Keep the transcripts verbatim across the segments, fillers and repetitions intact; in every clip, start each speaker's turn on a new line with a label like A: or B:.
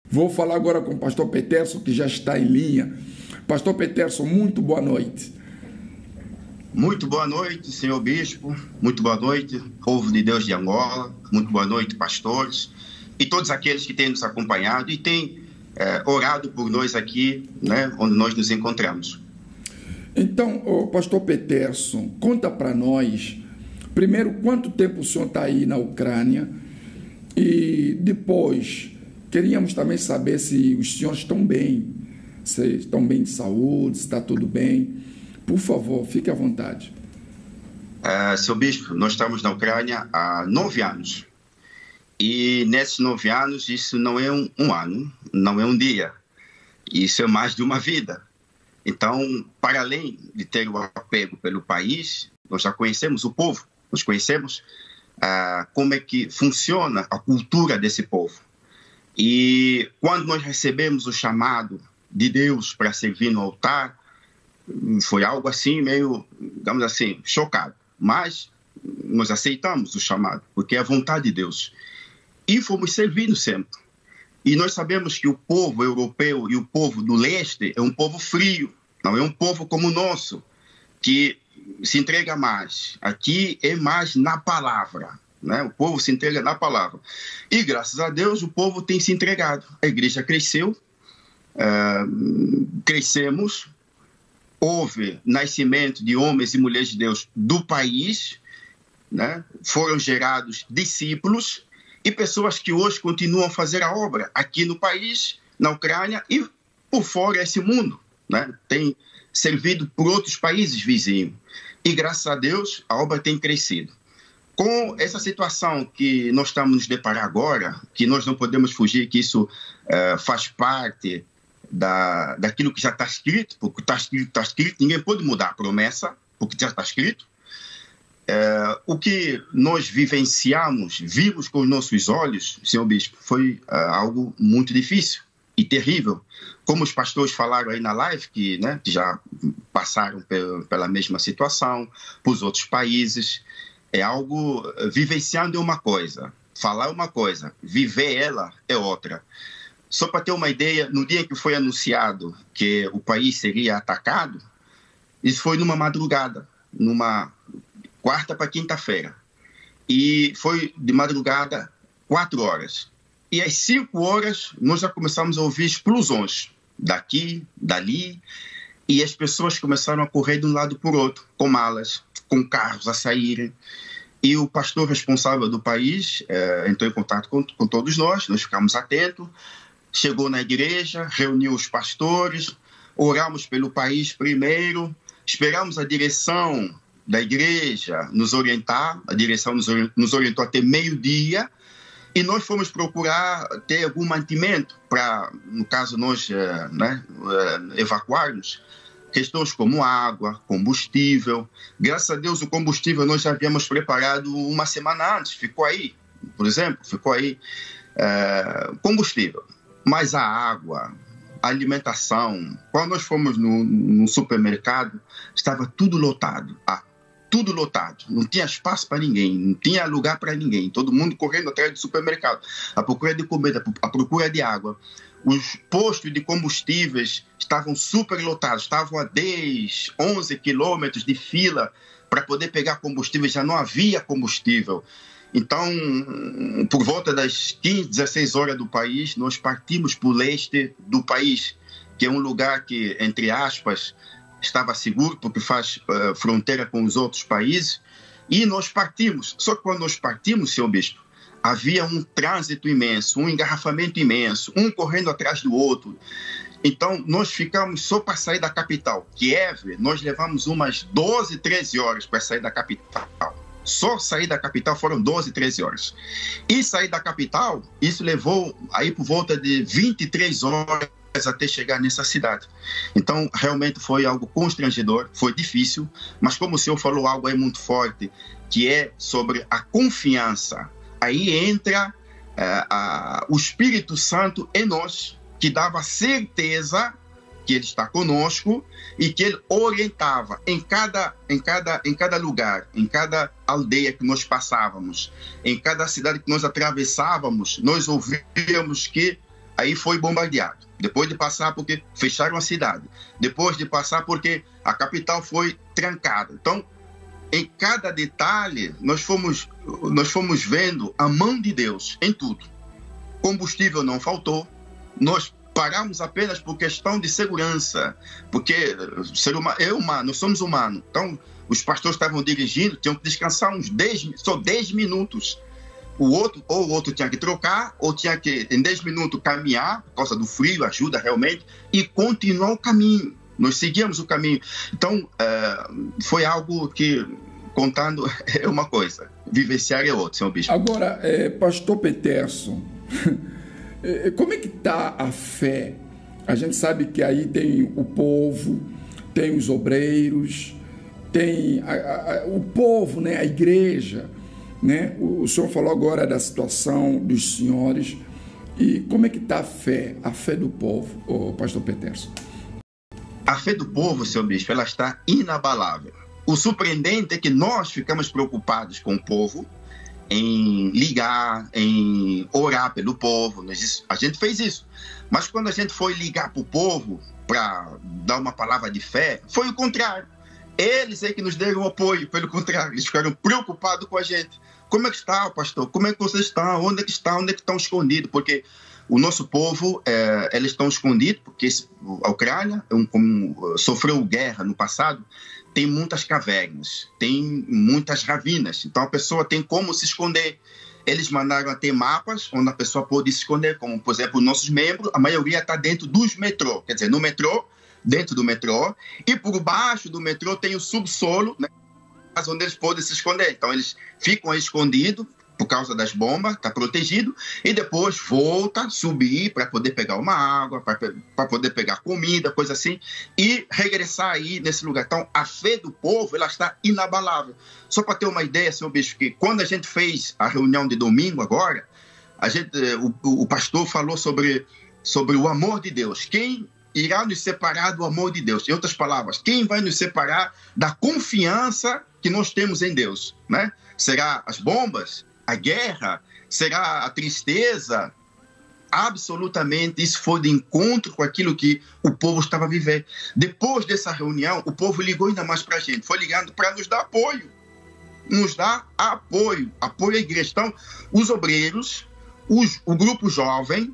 A: Vou falar agora com o pastor Peterson, que já está em linha. Pastor Peterson, muito boa noite.
B: Muito boa noite, senhor bispo. Muito boa noite, povo de Deus de Angola. Muito boa noite, pastores. E todos aqueles que têm nos acompanhado e têm é, orado por nós aqui, né, onde nós nos encontramos.
A: Então, oh, pastor Peterson, conta para nós, primeiro, quanto tempo o senhor está aí na Ucrânia? E depois, queríamos também saber se os senhores estão bem, se estão bem de saúde, se está tudo bem. Por favor, fique à vontade.
B: Uh, seu bispo, nós estamos na Ucrânia há nove anos. E nesses nove anos, isso não é um, um ano, não é um dia. Isso é mais de uma vida. Então, para além de ter o apego pelo país, nós já conhecemos o povo, nós conhecemos uh, como é que funciona a cultura desse povo. E quando nós recebemos o chamado de Deus para servir no altar, foi algo assim meio, digamos assim, chocado. Mas nós aceitamos o chamado, porque é a vontade de Deus. E fomos servindo sempre. E nós sabemos que o povo europeu e o povo do leste é um povo frio, não é um povo como o nosso, que se entrega mais. Aqui é mais na palavra, né? O povo se entrega na palavra. E graças a Deus o povo tem se entregado. A igreja cresceu, uh, crescemos, houve nascimento de homens e mulheres de Deus do país, né? Foram gerados discípulos e pessoas que hoje continuam a fazer a obra aqui no país, na Ucrânia e por fora esse mundo, né? Tem servido por outros países vizinhos. E graças a Deus a obra tem crescido. Com essa situação que nós estamos nos deparar agora, que nós não podemos fugir, que isso uh, faz parte da, daquilo que já está escrito, porque está escrito, está escrito, ninguém pode mudar a promessa, porque já está escrito. Uh, o que nós vivenciamos, vimos com os nossos olhos, senhor bispo, foi uh, algo muito difícil e terrível. Como os pastores falaram aí na live, que, né, que já passaram pela, pela mesma situação, para os outros países, é algo, vivenciando é uma coisa, falar é uma coisa, viver ela é outra. Só para ter uma ideia, no dia que foi anunciado que o país seria atacado, isso foi numa madrugada, numa quarta para quinta-feira. E foi de madrugada, quatro horas. E às cinco horas, nós já começamos a ouvir explosões, daqui, dali, e as pessoas começaram a correr de um lado por outro, com malas, com carros a saírem. E o pastor responsável do país eh, entrou em contato com, com todos nós, nós ficamos atentos, chegou na igreja, reuniu os pastores, oramos pelo país primeiro, esperamos a direção da igreja nos orientar, a direção nos, nos orientou até meio-dia, e nós fomos procurar ter algum mantimento para, no caso, nós eh, né, eh, evacuarmos, questões como água, combustível. Graças a Deus o combustível nós já havíamos preparado uma semana antes, ficou aí, por exemplo, ficou aí eh, combustível. Mas a água, a alimentação, quando nós fomos no, no supermercado, estava tudo lotado. Ah, tudo lotado, não tinha espaço para ninguém, não tinha lugar para ninguém, todo mundo correndo atrás do supermercado, à procura de comida, à procura de água. Os postos de combustíveis estavam super lotados, estavam a dez, onze quilômetros de fila para poder pegar combustível, já não havia combustível. Então, por volta das quinze, dezesseis horas do país, nós partimos para o leste do país, que é um lugar que, entre aspas, estava seguro, porque faz uh, fronteira com os outros países, e nós partimos. Só que quando nós partimos, senhor bispo, havia um trânsito imenso, um engarrafamento imenso, um correndo atrás do outro. Então, nós ficamos só para sair da capital, Kiev, nós levamos umas doze, treze horas para sair da capital. Só sair da capital foram doze, treze horas. E sair da capital, isso levou aí por volta de vinte e três horas até chegar nessa cidade. Então, realmente foi algo constrangedor, foi difícil, mas como o senhor falou algo aí muito forte, que é sobre a confiança. Aí entra uh, uh, o Espírito Santo em nós, que dava certeza que Ele está conosco e que Ele orientava em cada, em cada, em cada lugar, em cada aldeia que nós passávamos, em cada cidade que nós atravessávamos, nós ouvíamos que aí foi bombardeado. Depois de passar porque fecharam a cidade. Depois de passar porque a capital foi trancada. Então, em cada detalhe, nós fomos, nós fomos vendo a mão de Deus em tudo. Combustível não faltou. Nós paramos apenas por questão de segurança. Porque ser humano, é humano, nós somos humanos. Então, os pastores estavam dirigindo, tinham que descansar uns dez, só dez minutos. O outro, ou o outro tinha que trocar, ou tinha que, em dez minutos, caminhar, por causa do frio, ajuda realmente, e continuar o caminho. Nós seguíamos o caminho. Então, uh, foi algo que, contando, é uma coisa, vivenciar é outra, senhor bispo.
A: Agora, é, pastor Peterson, como é que está a fé? A gente sabe que aí tem o povo, tem os obreiros, tem a, a, o povo, né, a igreja, né? O, o senhor falou agora da situação dos senhores. E como é que está a fé, a fé do povo, o pastor Peterson?
B: A fé do povo, senhor bispo, ela está inabalável. O surpreendente é que nós ficamos preocupados com o povo, em ligar, em orar pelo povo. A gente fez isso. Mas quando a gente foi ligar para o povo para dar uma palavra de fé, foi o contrário. Eles é que nos deram apoio, pelo contrário, eles ficaram preocupados com a gente. Como é que está, pastor? Como é que vocês estão? Onde é que estão? Onde é que estão escondidos? Porque o nosso povo, é, eles estão escondidos, porque a Ucrânia, um, como sofreu guerra no passado, tem muitas cavernas, tem muitas ravinas. Então a pessoa tem como se esconder. Eles mandaram até mapas onde a pessoa pode se esconder, como, por exemplo, nossos membros, a maioria está dentro dos metrô. Quer dizer, no metrô, dentro do metrô, e por baixo do metrô tem o subsolo, né, onde eles podem se esconder. Então eles ficam escondidos por causa das bombas, está protegido, e depois volta, subir para poder pegar uma água, para poder pegar comida, coisa assim, e regressar aí nesse lugar. Então a fé do povo, ela está inabalável. Só para ter uma ideia, senhor bispo, que quando a gente fez a reunião de domingo agora, a gente, o, o pastor falou sobre, sobre o amor de Deus. Quem irá nos separar do amor de Deus? Em outras palavras, quem vai nos separar da confiança que nós temos em Deus, né? Será as bombas? A guerra? Será a tristeza? Absolutamente, isso foi de encontro com aquilo que o povo estava a viver. Depois dessa reunião, o povo ligou ainda mais para a gente, foi ligando para nos dar apoio, nos dar apoio, apoio à igreja. Então, os obreiros, os, o grupo jovem,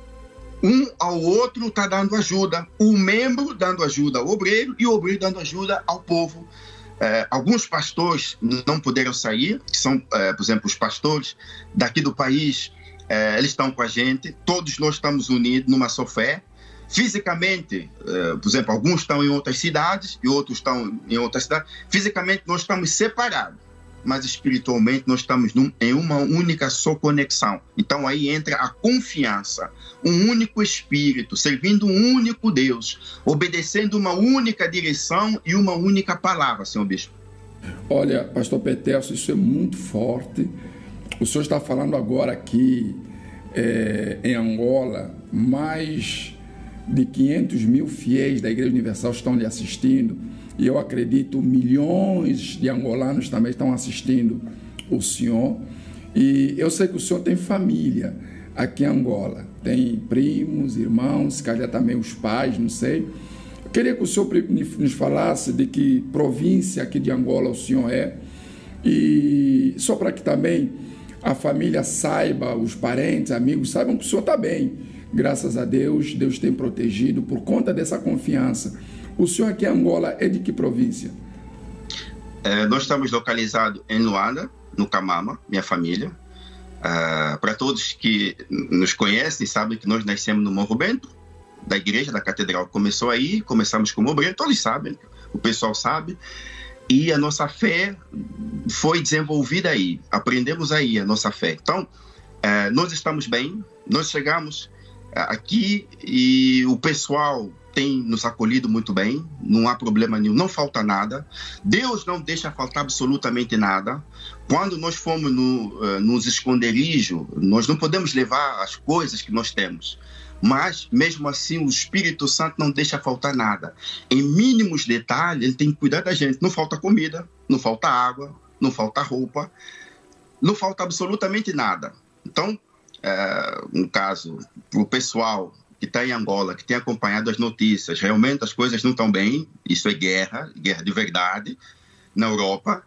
B: um ao outro está dando ajuda, o membro dando ajuda ao obreiro e o obreiro dando ajuda ao povo. É, alguns pastores não puderam sair, que são, é, por exemplo, os pastores daqui do país, é, eles estão com a gente, todos nós estamos unidos numa só fé. Fisicamente, é, por exemplo, alguns estão em outras cidades e outros estão em outras cidades. Fisicamente nós estamos separados, mas espiritualmente nós estamos num, em uma única só conexão. Então aí entra a confiança, um único Espírito, servindo um único Deus, obedecendo uma única direção e uma única palavra, senhor bispo.
A: Olha, pastor Peterson, isso é muito forte. O senhor está falando agora aqui é, em Angola, mais de quinhentos mil fiéis da Igreja Universal estão lhe assistindo. E eu acredito milhões de angolanos também estão assistindo o senhor. E eu sei que o senhor tem família aqui em Angola. Tem primos, irmãos, se calhar também os pais, não sei. Eu queria que o senhor nos falasse de que província aqui de Angola o senhor é. E só para que também a família saiba, os parentes, amigos, saibam que o senhor está bem. Graças a Deus, Deus tem protegido por conta dessa confiança. O senhor aqui em Angola é de que província?
B: É, nós estamos localizados em Luanda, no Camama, minha família. Uh, para todos que nos conhecem, sabem que nós nascemos no Morro Bento, da igreja, da catedral. Começou aí, começamos como obreiro, todos sabem, o pessoal sabe. E a nossa fé foi desenvolvida aí, aprendemos aí a nossa fé. Então, uh, nós estamos bem, nós chegamos uh, aqui e o pessoal tem nos acolhido muito bem, não há problema nenhum, não falta nada. Deus não deixa faltar absolutamente nada. Quando nós fomos no, uh, nos esconderijos, nós não podemos levar as coisas que nós temos. Mas, mesmo assim, o Espírito Santo não deixa faltar nada. Em mínimos detalhes, ele tem que cuidar da gente. Não falta comida, não falta água, não falta roupa, não falta absolutamente nada. Então, é, um caso, para o pessoal que está em Angola, que tem acompanhado as notícias, realmente as coisas não estão bem, isso é guerra, guerra de verdade, na Europa,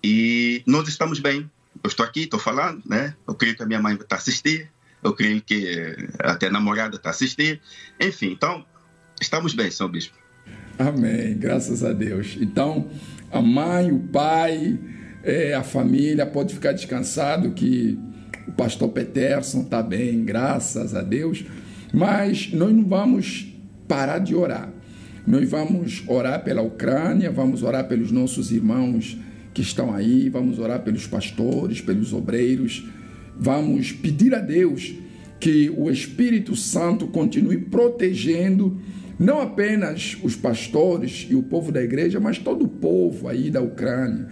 B: e nós estamos bem. Eu estou aqui, estou falando, né? Eu creio que a minha mãe está a assistir, eu creio que até a namorada está a assistir, enfim, então, estamos bem, São Bispo.
A: Amém, graças a Deus. Então, a mãe, o pai, é, a família pode ficar descansado que o pastor Peterson está bem, graças a Deus, mas nós não vamos parar de orar. Nós vamos orar pela Ucrânia, vamos orar pelos nossos irmãos que estão aí, vamos orar pelos pastores, pelos obreiros, vamos pedir a Deus que o Espírito Santo continue protegendo não apenas os pastores e o povo da igreja, mas todo o povo aí da Ucrânia,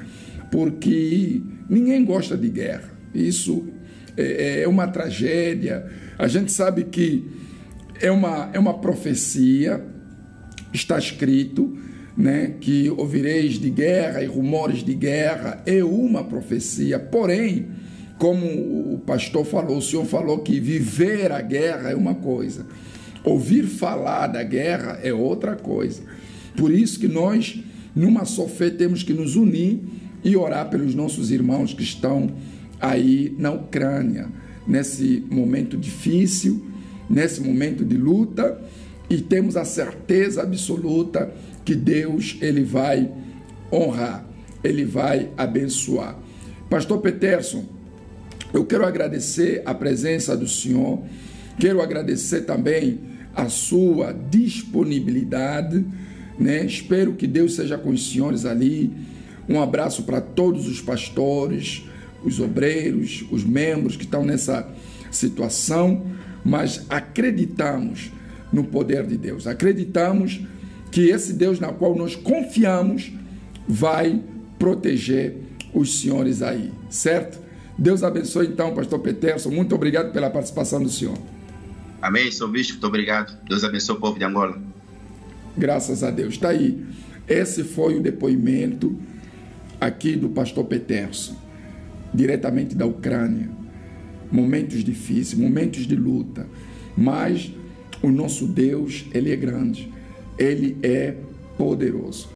A: porque ninguém gosta de guerra. Isso é uma tragédia. A gente sabe que é uma, é uma profecia, está escrito, né, que ouvireis de guerra e rumores de guerra, é uma profecia. Porém, como o pastor falou, o senhor falou que viver a guerra é uma coisa, ouvir falar da guerra é outra coisa. Por isso que nós, numa só fé, temos que nos unir e orar pelos nossos irmãos que estão aí na Ucrânia, nesse momento difícil, nesse momento de luta, e temos a certeza absoluta que Deus, ele vai honrar, ele vai abençoar. Pastor Peterson, eu quero agradecer a presença do senhor, quero agradecer também a sua disponibilidade, né? Espero que Deus seja com os senhores ali. Um abraço para todos os pastores, os obreiros, os membros que estão nessa situação, mas acreditamos no poder de Deus, acreditamos que esse Deus na qual nós confiamos vai proteger os senhores aí, certo? Deus abençoe então, pastor Peterson, muito obrigado pela participação do senhor.
B: Amém, São Bispo, muito obrigado. Deus abençoe o povo de Angola.
A: Graças a Deus. Está aí. Esse foi o depoimento aqui do pastor Peterson, diretamente da Ucrânia. Momentos difíceis, momentos de luta, mas o nosso Deus, ele é grande, ele é poderoso.